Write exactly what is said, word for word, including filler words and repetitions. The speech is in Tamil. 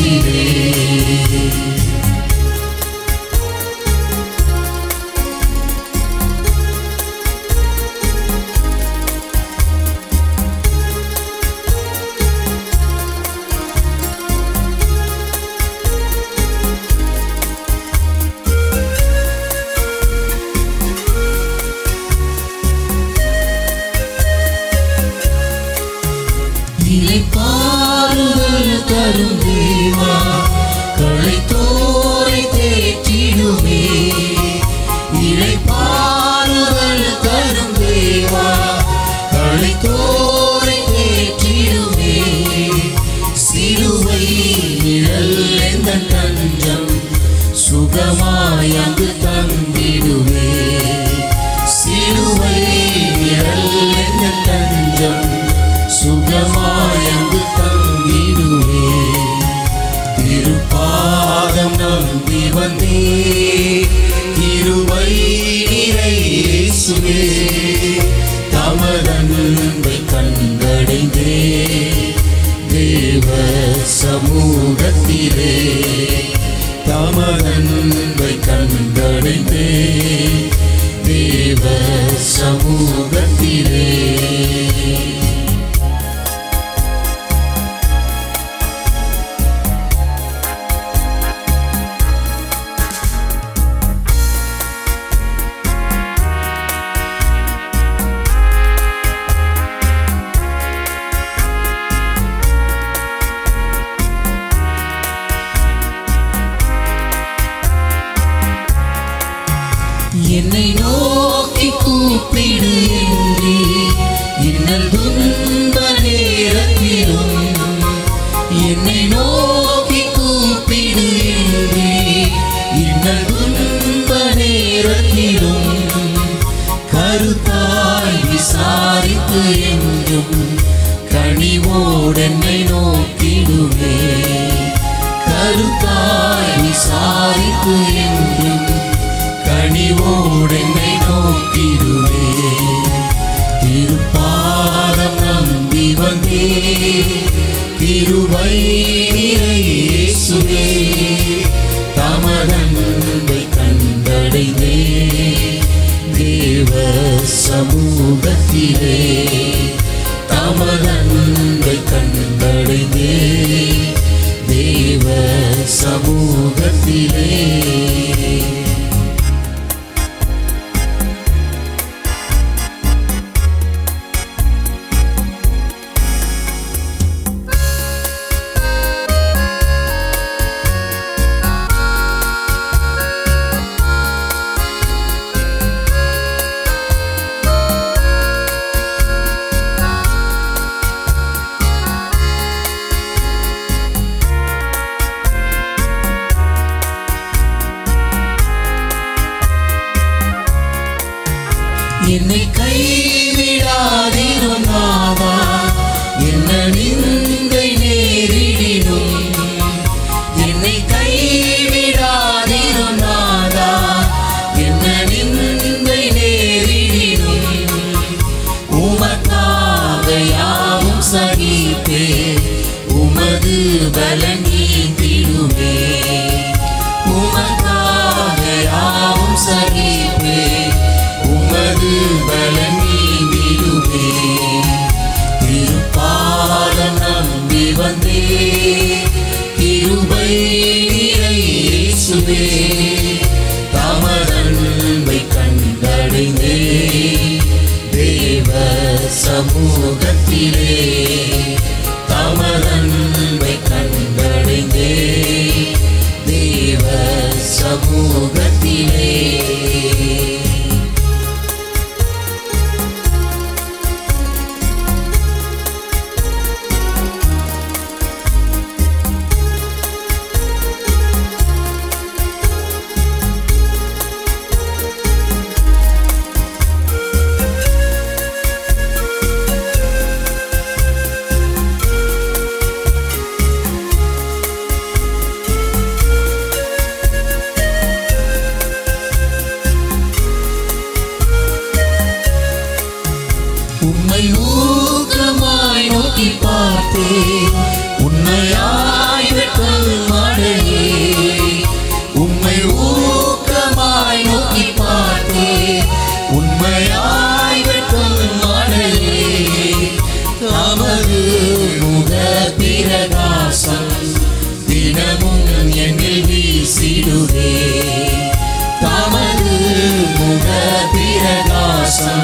சமூகத்திலே பாருதல் தரும் தேவா களைத்தோரை தேற்றிடுமே இலை பாருதல் தரும் தேவா களைத்தோரை தேற்றிடுமே சிலுவை நிழல் எந்த தஞ்சம் சுகமாய் அங்கு தந்திடுவே சிலுவை நிழல் எந்த தஞ்சம் சுகமாய் அங்கு தங்கிடுவே திருப்பாதம் நம்பி வந்தே கிருபை நிறை இயேசுவே தமதன்பை கண்டடைந்தே தேவ சமூகத்திலே தமதன்பை கண்டடைந்தே தேவ சமூகத்திலே என்னை நோக்கி கூப்பிடு என்று இன்னல் துன்ப நேரத்திலும் என்னை நோக்கி கூப்பிடு என்று இன்னல் துன்ப நேரத்திலும் கருத்தாய் விசாரித்து என்றும் கனிவோடு என்னை நோக்கிடுவே கருத்தாய் விசாரித்து என்றும் கனிவோடு என்னை நோக்கிடுவே திருப்பாதம் நம்பி வந்தே கிருபை நிறை இயேசுவே தமதன்பை கண்டடைந்தே தேவ சமூகத்திலே தமதன்பை கண்டடைந்தே தேவ சமூகத்திலே என்னை கைவிடாதிரும் நாதா என்ன நிந்தை நேரிடினும் என்னை கைவிடாதிரும் நாதா என்ன நிந்தை நேரிடினும் உமக்காக யாவும் சகிப்பே உமது பலன் நீத்திடுமே உமக்காக யாவும் சகிப்பே உமது பலன் நீதிடுவே திருப்பாதம் நம்பி வந்தே கிருபை நிறை இயேசுவே தமதன்பை கண்டடைந்தே தேவ சமூகத்திலே தமதன்பை கண்டடைந்தே தேவ சமூகத்திலே தினமும் என்னில் வீசிடுவே தமது முக பிரகாசம்